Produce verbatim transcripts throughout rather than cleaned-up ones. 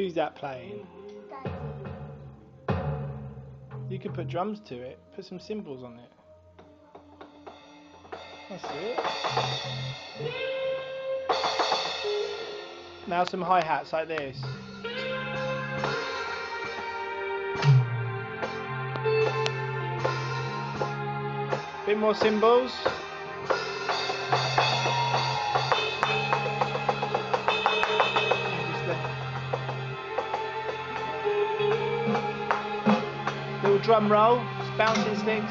Who's that playing? You could put drums to it. Put some cymbals on it. That's it. Now some hi-hats like this. Bit more cymbals. Little drum roll, bouncing sticks.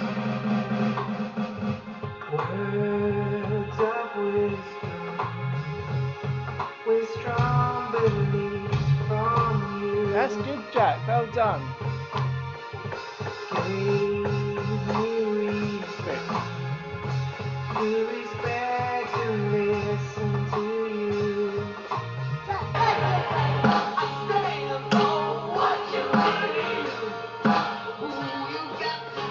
Words of wisdom with strong beliefs from you. That's good, Jack. Well done. Gave me respect to respect and listen to you. Stand for what you believe. Who you got to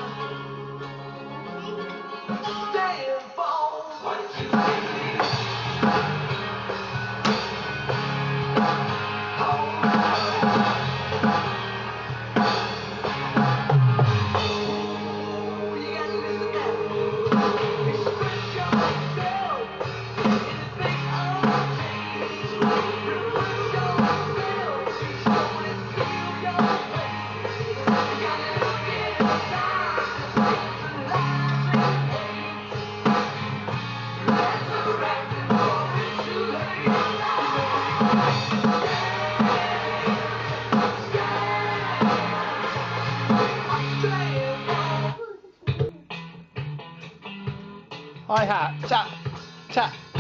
stand for what you believe. Hi-hat, tap, tap.